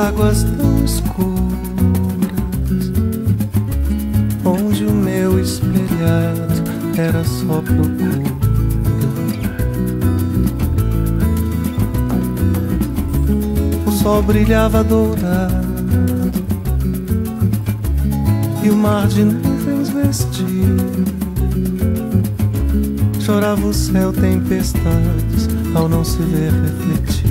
águas tão escuras, onde o meu espelhado era só procura. O sol brilhava dourado e o mar de nuvens vestido. Chorava o céu tempestades ao não se ver refletido.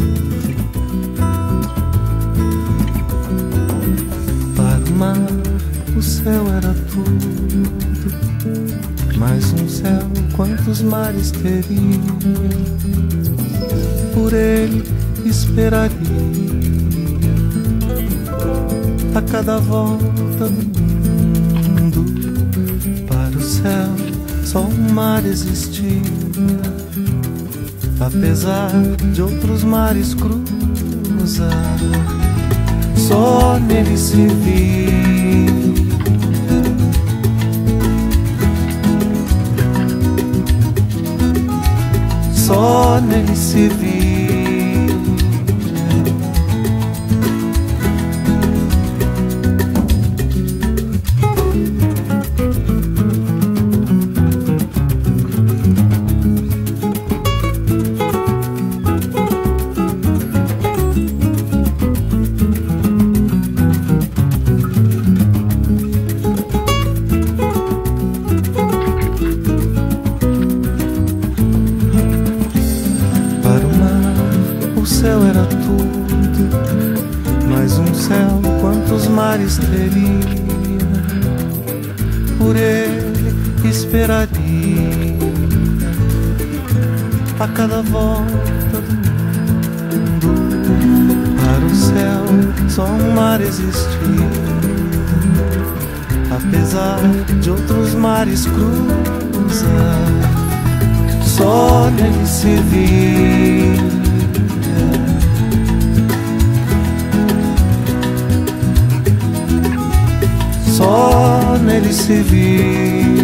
Para o mar o céu era tudo, mais um céu quantos mares teria. Por ele esperaria a cada volta do mundo. Para o céu só um mar existia, apesar de outros mares cruzar. Só nele se via só nele se via teria. Por ele esperaria a cada volta do mundo. Para o céu só um mar existia, apesar de outros mares cruzar. Só nele se via só nele se via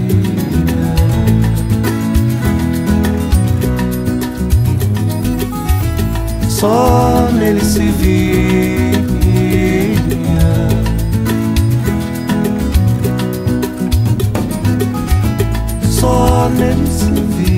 só nele se via só nele se via.